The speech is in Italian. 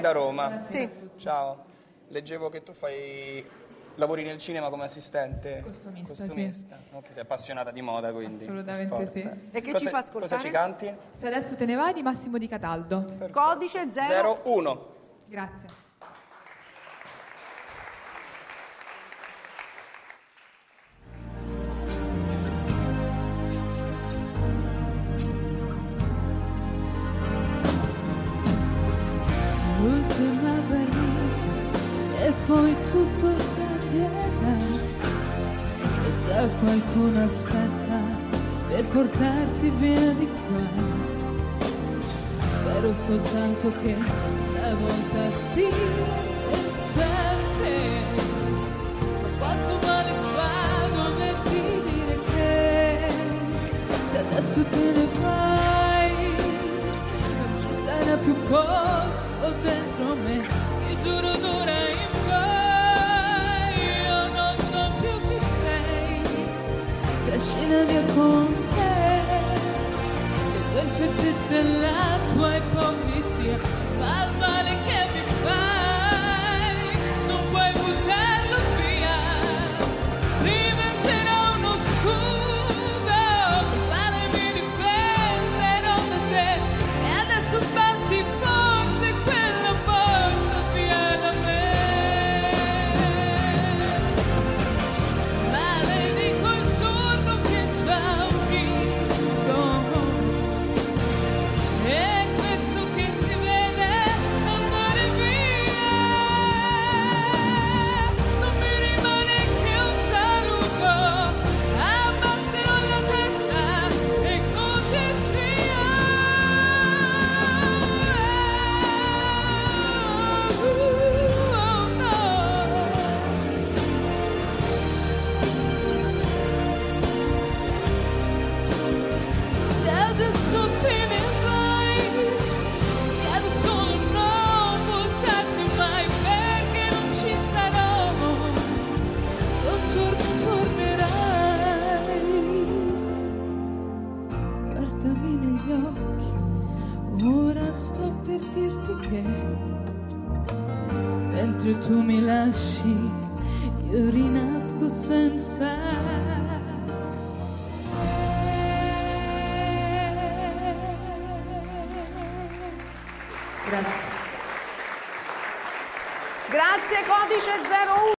da Roma. Sì. Ciao. Leggevo che tu lavori nel cinema come assistente Costumista. No, che sei appassionata di moda, quindi. Assolutamente per forza. sì. E che ci fa ascoltare? Cosa ci canti? Se adesso te ne vai, di Massimo Di Cataldo. Perfetto. Codice 0. 01. Grazie. L'ultima valigia e poi tutto cambierà e già qualcuno aspetta per portarti via di qua. Spero soltanto che stavolta sia per sempre. Ma quanto male fa doverti dire che se adesso te ne vai non ci sarà più posto dentro me, ti giuro d'ora in poi io non so più chi sei, trascina via con te le tue incertezze e la tua ipocrisia, ma il male che mi fai non puoi buttarlo via, diventerò uno scudo, il male mi difenderò da te e adesso sbatti forte quella porta via da me. Ma dedico il giorno che ci ha unito e questo che ci vede andare via non mi rimane che un saluto, abbasserò la testa e così sia. Oh no. Se adesso te ne vai, chiedo solo non voltarti mai, perché non ci sarò, se un giorno tornerai. Guardami negli occhi, ora sto per dirti che mentre tu mi lasci io rinasco senza. Grazie. Grazie, codice 01.